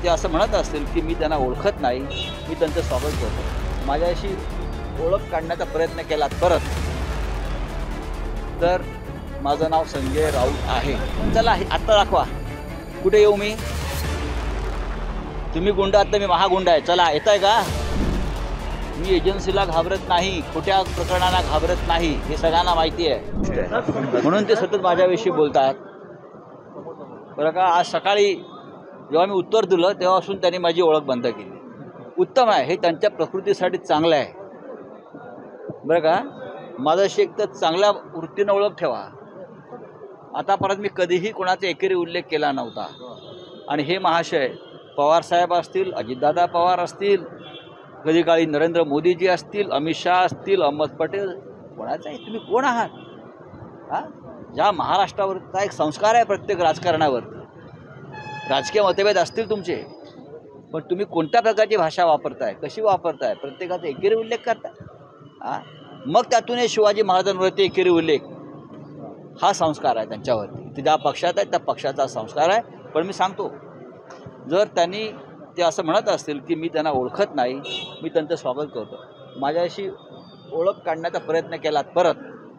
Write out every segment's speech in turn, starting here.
ते असं म्हणत असतील की मी त्यांना ओळखत नाही, मी त्यांचं स्वागत करतो. माझ्याशी ओळख काढण्याचा प्रयत्न केला परत तर माझं नाव संजय राऊत आहे. चला आत्ता दाखवा, कुठे येऊ मी? तुम्ही गुंड आहात तर मी महागुंड आहे. चला येताय का? मी एजन्सीला घाबरत नाही, खोट्या प्रकरणांना घाबरत नाही, हे सगळ्यांना माहिती आहे. म्हणून ते सतत माझ्याविषयी बोलतात बरं का. आज सकाळी जेव्हा मी उत्तर दिलं तेव्हापासून त्यांनी माझी ओळख बंद केली. उत्तम आहे, हे त्यांच्या प्रकृतीसाठी चांगलं आहे बरं का. माझ्याशी एक तर चांगल्या वृत्तीनं ओळख ठेवा. आतापर्यंत मी कधीही कोणाचा एकेरी उल्लेख केला नव्हता. आणि हे महाशय पवारसाहेब असतील, अजितदादा पवार असतील, कधी काळी नरेंद्र मोदीजी असतील, अमित शहा असतील, अहमद पटेल, कोणाचाही तुम्ही कोण आहात? हां, ज्या महाराष्ट्रावरचा एक संस्कार आहे प्रत्येक राजकारणावर. राजकीय मतभेद असतील तुमचे, पण तुम्ही कोणत्या प्रकारची भाषा वापरताय, कशी वापरताय, प्रत्येकाचा एकेरी उल्लेख करताय. हां, मग त्यातून हे शिवाजी महाराजांवरती एकेरी उल्लेख हा संस्कार आहे त्यांच्यावरती. ते ज्या पक्षात आहे त्या पक्षाचा संस्कार आहे. पण मी सांगतो, जर त्यांनी ते असं म्हणत असतील की मी त्यांना ओळखत नाही, मी त्यांचं स्वागत करतो. माझ्याशी ओळख काढण्याचा प्रयत्न केला परत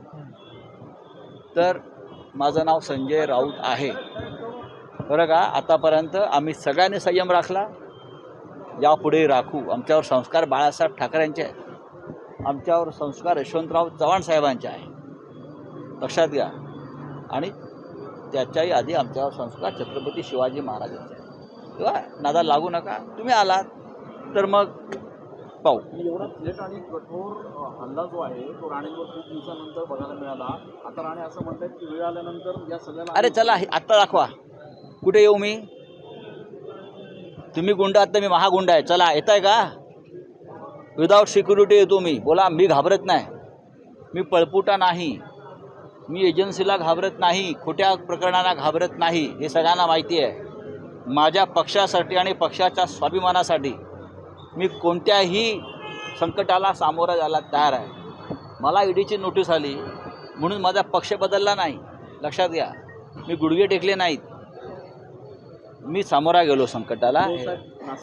तर माझं नाव संजय राऊत आहे बरं का. आतापर्यंत आम्ही सगळ्यांनी संयम राखला, यापुढे राखू. आमच्यावर संस्कार बाळासाहेब ठाकरेंचे आहेत, आमच्यावर संस्कार यशवंतराव चव्हाण साहेबांचे आहे, लक्षात घ्या. आणि त्याच्याही आधी आमच्यावर संस्कार छत्रपती शिवाजी महाराजांचे आहे. तेव्हा नादा लागू नका. तुम्ही आलात तर मग पाहू. एवढा थेट आणि कठोर हल्ला जो आहे तो राणेंवर खूप दिवसानंतर बघायला मिळाला. आता राणे असं म्हणतात की वेळ आल्यानंतर या सगळ्याला अरे चला आत्ता दाखवा, कुठे येऊ मी? तुम्ही गुंड आहात तर मी महागुंड आहे. चला येताय का? विदाऊट सिक्युरिटी येतो मी. बोला, मी घाबरत नाही, मी पळपुटा नाही, मी एजन्सीला घाबरत नाही, खोट्या प्रकरणांना घाबरत नाही, हे सगळ्यांना माहिती आहे. माझ्या पक्षासाठी आणि पक्षाच्या स्वाभिमानासाठी मी कोणत्याही संकटाला सामोरं जायला तयार आहे. मला ईडीची नोटीस आली म्हणून माझा पक्ष बदलला नाही, लक्षात घ्या. मी गुडघे टेकले नाहीत, मी सामोरा गेलो संकटाला.